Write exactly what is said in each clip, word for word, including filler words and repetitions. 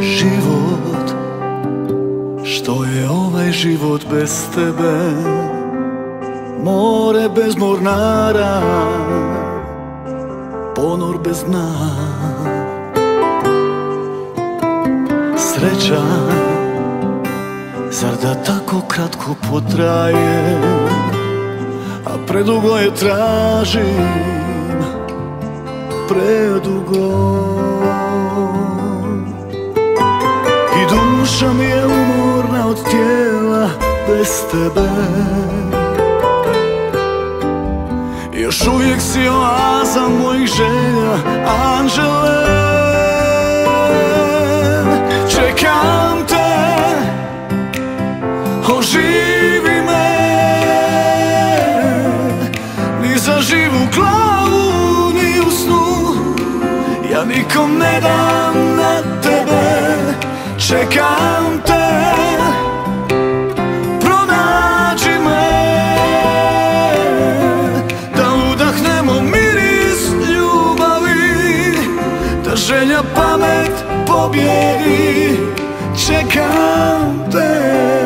Život, što je ovaj život bez tebe? More bez mornara, ponor bez dna. Sreća, zar da tako kratko potraje? A predugo je tražim, predugo. I duša mi je umorna od tijela bez tebe. Još uvijek si oaza mojih želja, anđele. Čekam te, oživi me. Ni za živu glavu, ni u snu, ja nikom ne dam na tebe. Čekam te, pronađi me, da udahnemo miris ljubavi, da želja pamet pobjedi. Čekam te.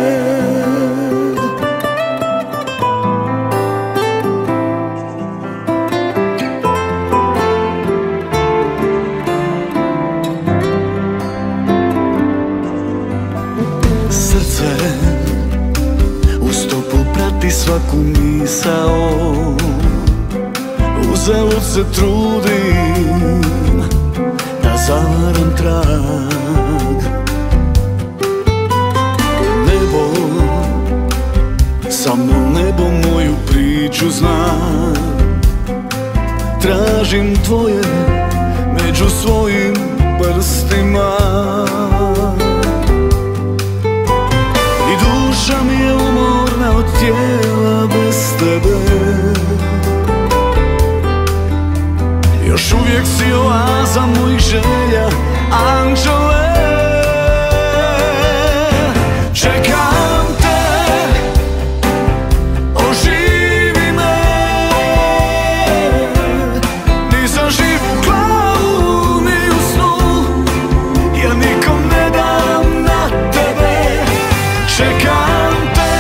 Srce u stopu prati svaku misao, uzalud se trudim da zavaram trag. Nebo, samo nebo moju priču zna. Tražim tvoje među svojim prstima. Duša mi je umorna od tijela bez tebe. Još uvijek si oaza mojih želja, anđele. Čekam te, oživi me. Ni za živu glavu, ni u snu, ja nikom ne dam na tebe. Čekam te,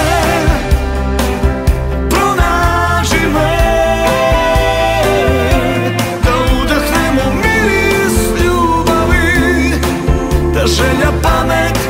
pronađi me, da udahnemo miris ljubavi, da želja pamet